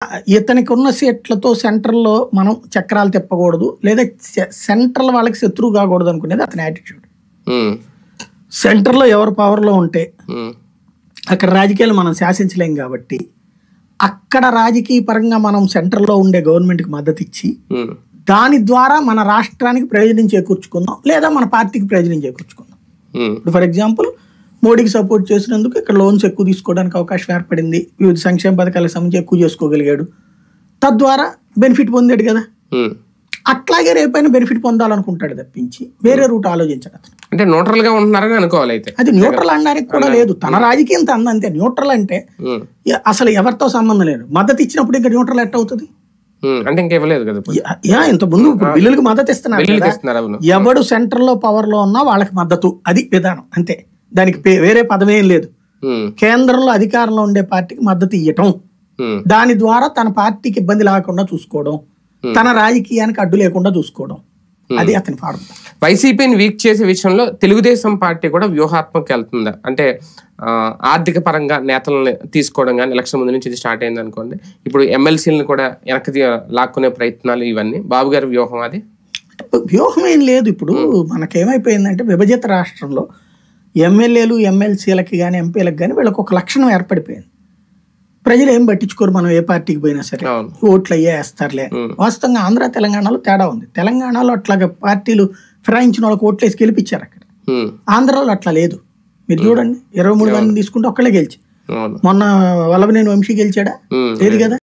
ఇతనికి ఉన్న సీట్లతో సెంట్రల్లో మనం చక్రాలు తిప్పకూడదు, లేదా సెంట్రల్ వాళ్ళకి శత్రువు కాకూడదు అనుకునేది అతని యాటిట్యూడ్. సెంటర్లో ఎవరు పవర్లో ఉంటే అక్కడ రాజకీయాలు మనం శాసించలేం కాబట్టి అక్కడ రాజకీయ పరంగా మనం సెంటర్లో ఉండే గవర్నమెంట్కి మద్దతు ఇచ్చి దాని ద్వారా మన రాష్ట్రానికి ప్రయోజనం చేకూర్చుకుందాం, లేదా మన పార్టీకి ప్రయోజనం చేకూర్చుకుందాం. ఇప్పుడు ఫర్ ఎగ్జాంపుల్ మోడీకి సపోర్ట్ చేసినందుకు ఇక్కడ లోన్స్ ఎక్కువ తీసుకోవడానికి అవకాశం ఏర్పడింది, వివిధ సంక్షేమ పథకాలకు సంబంధించి ఎక్కువ చేసుకోగలిగాడు, తద్వారా బెనిఫిట్ పొందాడు కదా. అట్లాగే రేపైనా బెనిఫిట్ పొందాలనుకుంటాడు తప్పించి వేరే రూట్ ఆలోచించడు. అంటే న్యూట్రల్ గా ఉంటున్నారని అనుకోవాలి. అయితే అది న్యూట్రల్ అనడానికి కూడా లేదు, తన రాజకీయం అంతే. న్యూట్రల్ అంటే అసలు ఎవరితో సంబంధం లేదు. మద్దతు ఇచ్చినప్పుడు ఇంకా న్యూట్రల్ ఎట్ అవుతుంది అంటే ఇంకా ఇవ్వలేదు కదా. ఇంత ముందు బిల్లులకు మద్దతు ఇస్తున్నారు, ఎవడు సెంటర్ లో పవర్ లో ఉన్నా వాళ్ళకి మద్దతు, అది విధానం అంతే. దానికి వేరే పదమేం లేదు. కేంద్రంలో అధికారంలో ఉండే పార్టీకి మద్దతు ఇవ్వటం, దాని ద్వారా తన పార్టీకి ఇబ్బంది లేకుండా చూసుకోవడం, తన రాజకీయానికి అడ్డు లేకుండా చూసుకోవడం, అది అతని ఫార్ములా. వైసీపీని వీక్ చేసే విషయంలో తెలుగుదేశం పార్టీ కూడా వ్యూహాత్మక వెళ్తుందా? అంటే ఆర్థిక పరంగా నేతలను తీసుకోవడం కానీ ఎలక్షన్ ముందు నుంచి ఇది స్టార్ట్ అయింది అనుకోండి, ఇప్పుడు ఎమ్మెల్సీలను కూడా వెనక్కి లాక్కునే ప్రయత్నాలు, ఇవన్నీ బాబు గారి వ్యూహం. అది వ్యూహం ఏం లేదు. ఇప్పుడు మనకేమైపోయిందంటే విభజిత రాష్ట్రంలో ఎమ్మెల్యేలు ఎమ్మెల్సీలకి కానీ ఎంపీలకు కానీ వీళ్ళకి ఒక లక్షణం ఏర్పడిపోయింది. ప్రజలు ఏం పట్టించుకోరు, మనం ఏ పార్టీకి పోయినా సరే ఓట్లు అయ్యే వేస్తారులే. వాస్తవంగా ఆంధ్ర తెలంగాణలో తేడా ఉంది. తెలంగాణలో అట్లాగే పార్టీలు ఫిరాయించిన వాళ్ళకి ఓట్లు వేసి గెలిపించారు అక్కడ. ఆంధ్రాలో అట్లా లేదు. మీరు చూడండి, 23 మంది తీసుకుంటే ఒక్కళ్ళే గెలిచి, మొన్న వల్లభనేని వంశీ గెలిచాడా? లేదు కదా.